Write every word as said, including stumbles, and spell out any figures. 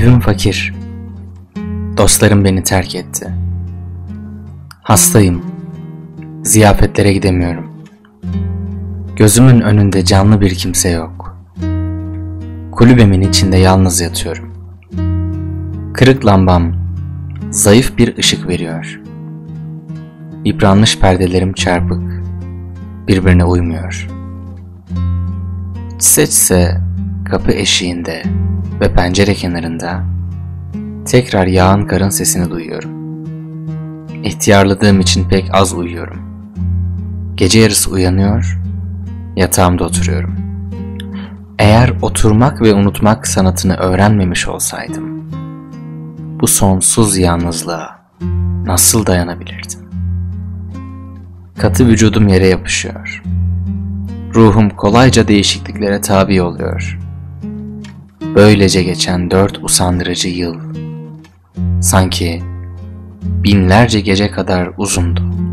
Evim fakir. Dostlarım beni terk etti. Hastayım. Ziyafetlere gidemiyorum. Gözümün önünde canlı bir kimse yok. Kulübemin içinde yalnız yatıyorum. Kırık lambam zayıf bir ışık veriyor. Yıpranmış perdelerim çarpık, birbirine uymuyor. Çise çise kapı eşiğinde ve pencere kenarında tekrar yağan karın sesini duyuyorum. İhtiyarladığım için pek az uyuyorum. Gece yarısı uyanıyor, yatağımda oturuyorum. Eğer oturmak ve unutmak sanatını öğrenmemiş olsaydım, bu sonsuz yalnızlığa nasıl dayanabilirdim? Katı vücudum yere yapışıyor. Ruhum kolayca değişikliklere tabi oluyor. Böylece geçen dört usandırıcı yıl sanki binlerce gece kadar uzundu.